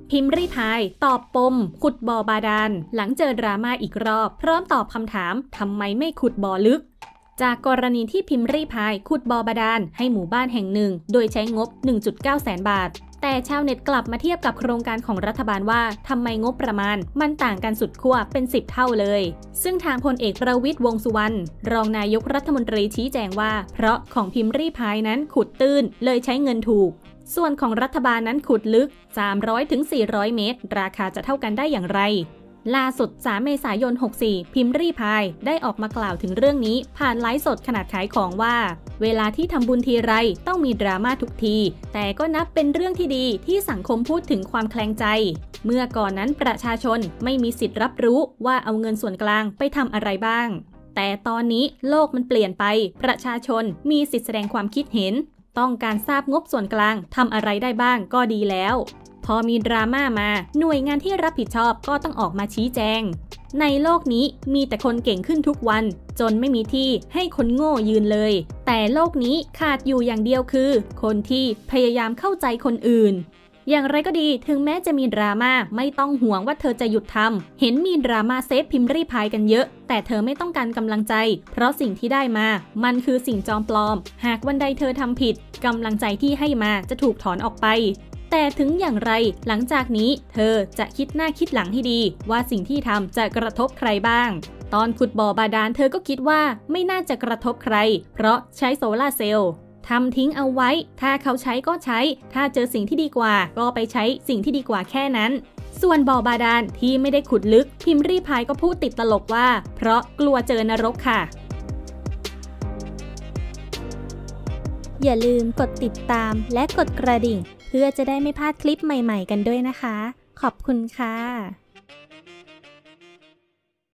พิมพ์รีพายตอบปมขุดบ่อบาดาลหลังเจอดราม่าอีกรอบพร้อมตอบคำถามทำไมไม่ขุดบ่อลึกจากกรณีที่พิมพ์รีพายขุดบ่อบาดาลให้หมู่บ้านแห่งหนึ่งโดยใช้งบ 1.9 แสนบาทแต่ชาวเน็ตกลับมาเทียบกับโครงการของรัฐบาลว่าทำไมงบประมาณมันต่างกันสุดขั้วเป็น10 เท่าเลยซึ่งทางพลเอกประวิตร วงษ์สุวรรณรองนายกรัฐมนตรีชี้แจงว่าเพราะของพิมพ์รีพายนั้นขุดตื้นเลยใช้เงินถูกส่วนของรัฐบาลนั้นขุดลึก 300-400 เมตรราคาจะเท่ากันได้อย่างไรล่าสุด 3 เมษายน 64 พิมพ์รีพายได้ออกมากล่าวถึงเรื่องนี้ผ่านไลฟ์สดขนาดขายของว่าเวลาที่ทำบุญทีไรต้องมีดราม่าทุกทีแต่ก็นับเป็นเรื่องที่ดีที่สังคมพูดถึงความแคลงใจเมื่อก่อนนั้นประชาชนไม่มีสิทธิ์รับรู้ว่าเอาเงินส่วนกลางไปทำอะไรบ้างแต่ตอนนี้โลกมันเปลี่ยนไปประชาชนมีสิทธิ์แสดงความคิดเห็นต้องการทราบงบส่วนกลางทำอะไรได้บ้างก็ดีแล้วพอมีดราม่ามาหน่วยงานที่รับผิดชอบก็ต้องออกมาชี้แจงในโลกนี้มีแต่คนเก่งขึ้นทุกวันจนไม่มีที่ให้คนโง่ยืนเลยแต่โลกนี้ขาดอยู่อย่างเดียวคือคนที่พยายามเข้าใจคนอื่นอย่างไรก็ดีถึงแม้จะมีดราม่าไม่ต้องห่วงว่าเธอจะหยุดทำเห็นมีดราม่าเซฟพิมพ์รีพายกันเยอะแต่เธอไม่ต้องการกำลังใจเพราะสิ่งที่ได้มามันคือสิ่งจอมปลอมหากวันใดเธอทำผิดกำลังใจที่ให้มาจะถูกถอนออกไปแต่ถึงอย่างไรหลังจากนี้เธอจะคิดหน้าคิดหลังให้ดีว่าสิ่งที่ทำจะกระทบใครบ้างตอนขุดบ่อบาดาลเธอก็คิดว่าไม่น่าจะกระทบใครเพราะใช้โซลาร์เซลล์ทำทิ้งเอาไว้ถ้าเขาใช้ก็ใช้ถ้าเจอสิ่งที่ดีกว่าก็ไปใช้สิ่งที่ดีกว่าแค่นั้นส่วนบ่อบาดาลที่ไม่ได้ขุดลึกพิมพ์รีพายก็พูดติดตลกว่าเพราะกลัวเจอนรกค่ะอย่าลืมกดติดตามและกดกระดิ่งเพื่อจะได้ไม่พลาดคลิปใหม่ๆกันด้วยนะคะขอบคุณค่ะ